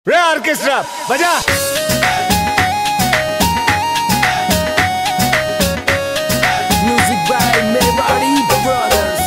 रे ऑर्केस्ट्रा बजा। Music by Mewari brothers.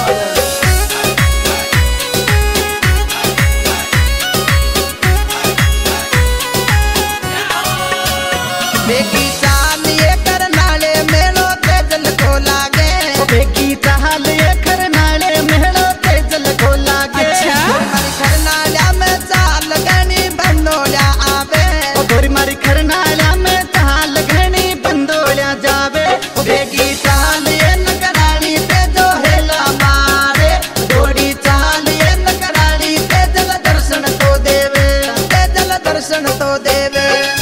बेकी चाल ये करनाले मेलो तेजल को लागे। बेकी चाल ये करनाले मेलो तेजल को लागे। अच्छा मारी करनाल्या में चाल गणी बंदोल्या आवे। गोरी मारी करनाल्या में चाल गणी बंदोल्या जावे। बेकी चाल ये नकराली ते जो हेला मारे। गोरी चाल ये नकराली तेजल दर्शन तो देवे। तेजल दर्शन तो देवे।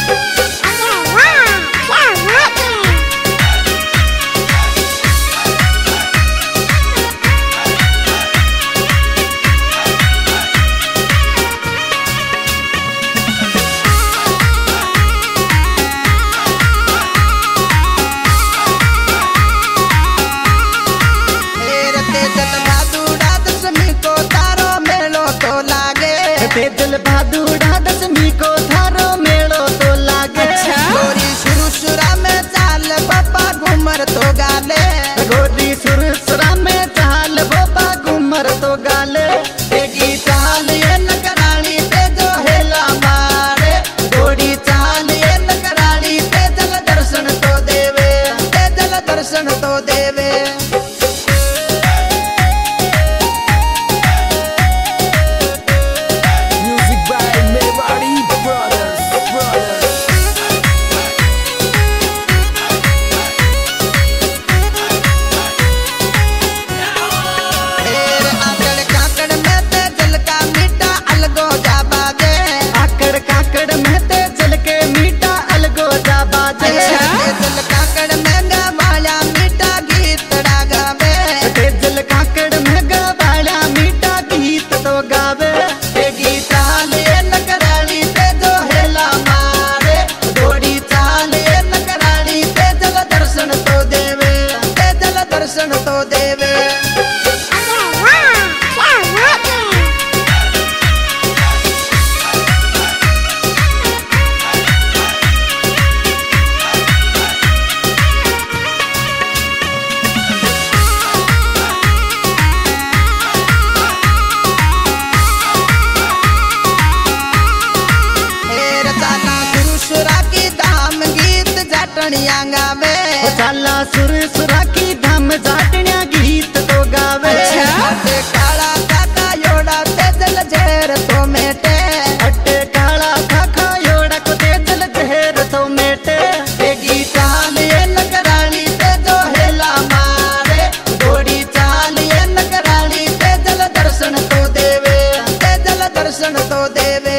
तेजल भादुड़ा दशमी को थारो मेलो तो लागे। गोरी सुरसुरा में चाल बाबा घूमर तो गाले। गोरी सुरसुरा में चाल बाबा घूमर तो गाले। बेकी चाल ये नकराली ते जो हेला मारे। गोरी चाल ये नकराली तेजल दर्शन तो देवे। तेजल दर्शन तो देवे। दर्शन तो देवे। गावे चाला सुरसुरा की धम जाटण्या गीत तो गावे। काला काका योड़ा तेजल जहर तो मेटे। अट्टे काला काका योड़ा को तेजल जहर तो मेटे। बेकी चाल ये नकराली ते जो हेला मारे। गोरी चाल ये नकराली तेजल दर्शन तो देवे। तेजल दर्शन तो देवे।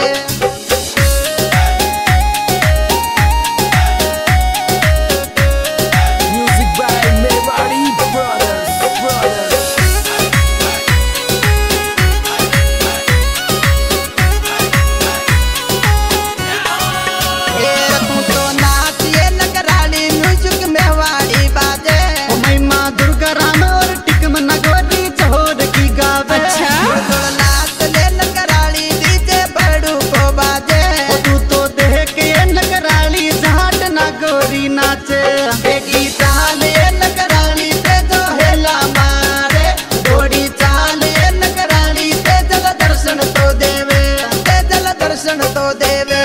बेकी चाल ये नकराली ते जो हेला मारे। गोरी चाल ये नकराली तेजल दर्शन तो देवे। तेजल दर्शन तो देवे।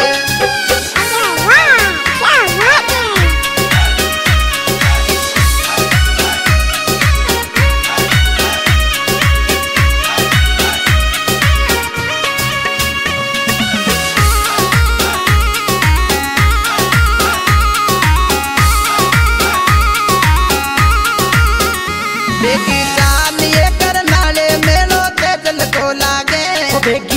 बेकी चाल ये करनाले मेलो तेजल को लागे।